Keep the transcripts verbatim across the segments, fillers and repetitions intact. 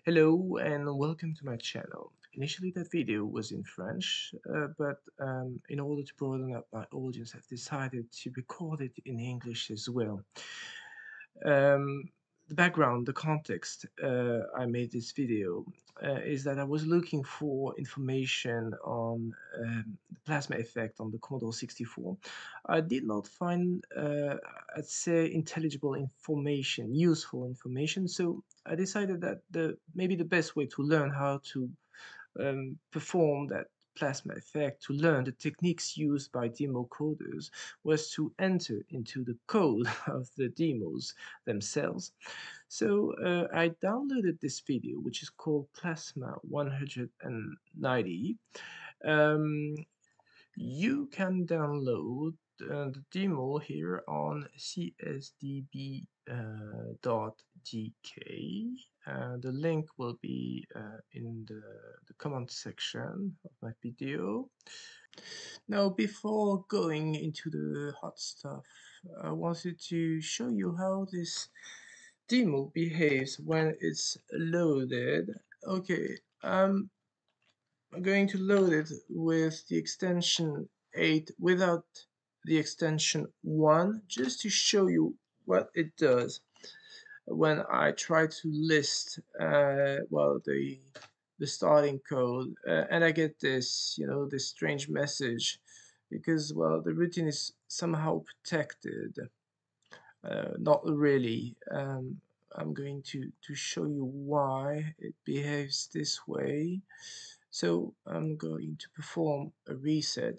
Hello and welcome to my channel. Initially that video was in French, uh, but um, in order to broaden up my audience, I've decided to record it in English as well. Um, the background, the context uh, I made this video uh, is that I was looking for information on um, the plasma effect on the Commodore sixty-four. I did not find, uh, I'd say, intelligible information, useful information, so I decided that the maybe the best way to learn how to um, perform that plasma effect, to learn the techniques used by demo coders, was to enter into the code of the demos themselves. So uh, I downloaded this video, which is called Plasma one ninety. Um, you can download uh, the demo here on c s d b dot d k. Uh, the link will be uh, in the, the comment section of my video. Now, before going into the hot stuff, I wanted to show you how this demo behaves when it's loaded. Okay, um, I'm going to load it with the extension eight without the extension one, just to show you what it does when I try to list uh, well the the starting code, uh, and I get this, you know, this strange message because, well, the routine is somehow protected. Uh, not really. Um, I'm going to to show you why it behaves this way. So I'm going to perform a reset.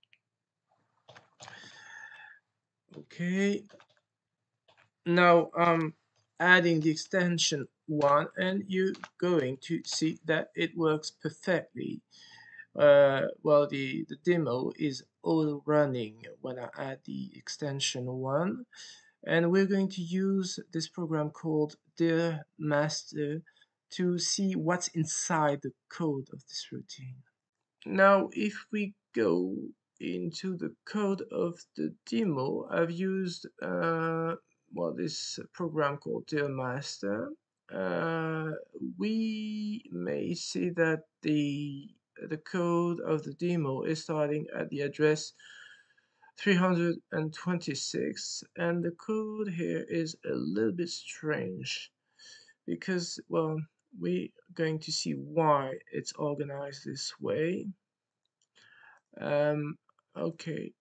Okay. Now I'm adding the extension one, and you're going to see that it works perfectly. Uh, well, the, the demo is all running when I add the extension one, and we're going to use this program called DirMaster to see what's inside the code of this routine. Now, if we go into the code of the demo, I've used uh, well this program called DirMaster. Uh, we may see that the the code of the demo is starting at the address three hundred twenty-six, and the code here is a little bit strange because, well, we're going to see why it's organized this way. Um, okay,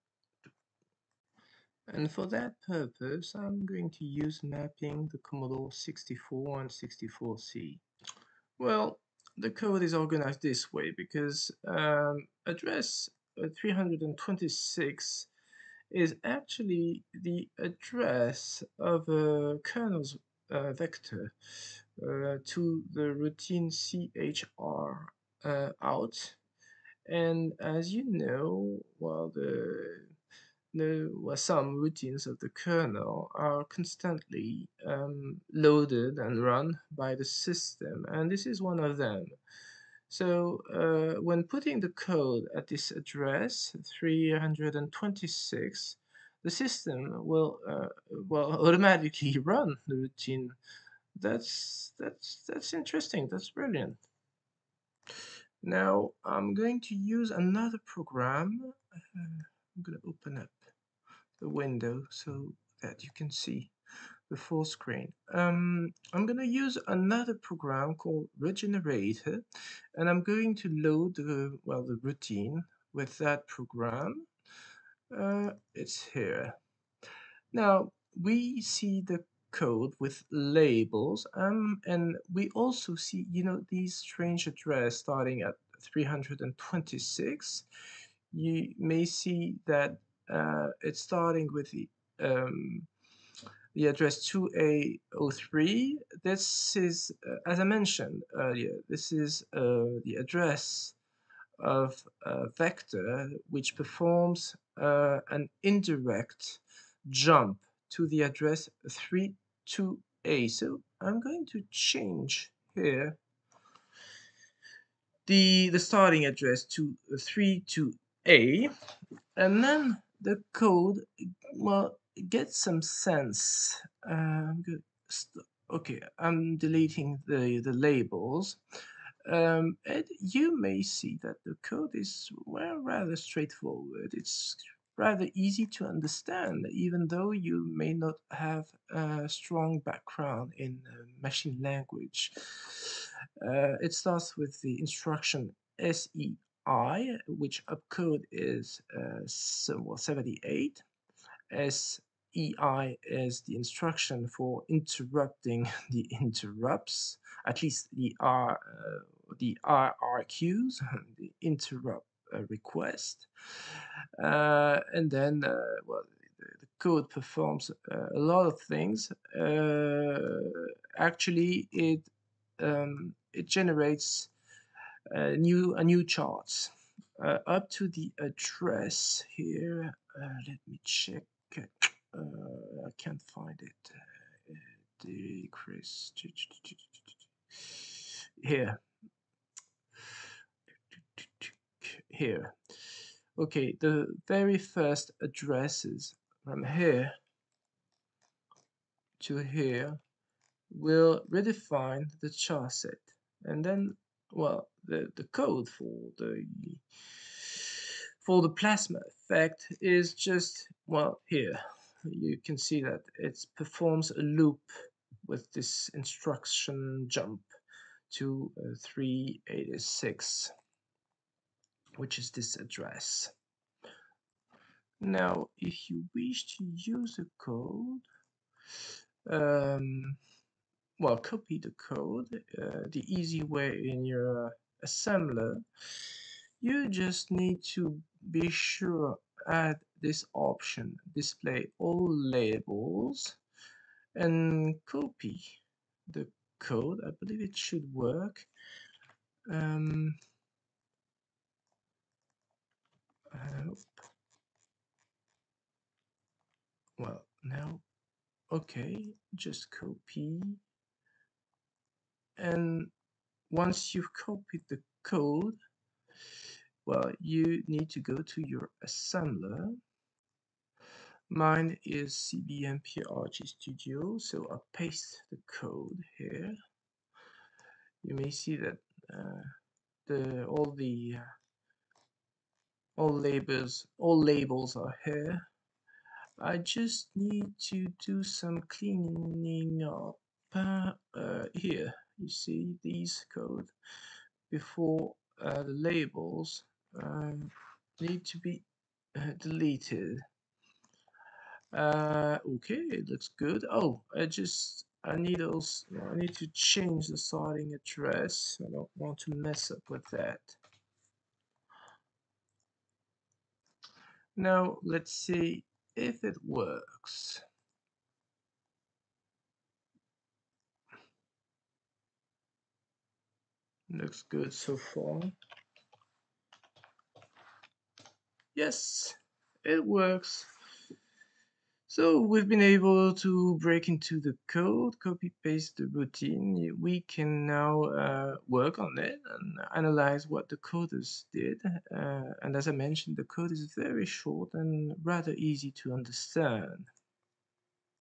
and for that purpose, I'm going to use mapping the Commodore sixty-four and sixty-four C. Well, the code is organized this way because um, address uh, three hundred twenty-six is actually the address of a kernel's uh, vector uh, to the routine chr uh, out. And as you know, well, the the well, some routines of the kernel are constantly um, loaded and run by the system, and this is one of them. So uh, when putting the code at this address, three hundred twenty-six, the system will uh, well automatically run the routine. That's that's that's interesting. That's brilliant. Now I'm going to use another program. Uh, I'm going to open up the window so that you can see the full screen. Um, I'm going to use another program called Regenerator, and I'm going to load the, well, the routine with that program. Uh, it's here. Now, we see the code with labels, um, and we also see, you know, these strange address starting at three hundred twenty-six. You may see that uh, it's starting with the um, the address two A zero three. This is, uh, as I mentioned earlier, this is uh, the address of a vector which performs uh, an indirect jump to the address three two A. So I'm going to change here the, the starting address to three two A, and then the code, well, get some sense. Uh, I'm going to okay, I'm deleting the, the labels. Um, and you may see that the code is, well, rather straightforward. It's rather easy to understand, even though you may not have a strong background in uh, machine language. Uh, it starts with the instruction S E I, which upcode is uh, so, well, seventy-eight. S E I is the instruction for interrupting the interrupts, at least the R, uh, the R R Qs, the interrupt uh, request. Uh, and then, uh, well, the, the code performs uh, a lot of things. Uh, actually, it um, it generates uh, new a new charts uh, up to the address here. Uh, let me check. Uh, I can't find it. Uh, decrease here. Here. Okay, the very first addresses from here to here will redefine the char set, and then, well, the the code for the for the plasma effect is just, well, here you can see that it performs a loop with this instruction jump to uh, three eighty-six, which is this address. Now if you wish to use a code, um, well, copy the code uh, the easy way in your assembler. You just need to be sure add this option, display all labels, and copy the code. I believe it should work. Um, uh, well, now, okay, just copy. And once you've copied the code, well, you need to go to your assembler. Mine is C B M P R G Studio, so I'll paste the code here. You may see that uh, the all the uh, all labels all labels are here. I just need to do some cleaning up uh, uh, here. You see these code before uh, the labels um, need to be uh, deleted. Uh, okay, it looks good. Oh, I just I need also I need to change the sorting address. I don't want to mess up with that. Now let's see if it works. Looks good so far. Yes, it works. So we've been able to break into the code, copy paste the routine. We can now uh, work on it and analyze what the coders did. Uh, and as I mentioned, the code is very short and rather easy to understand.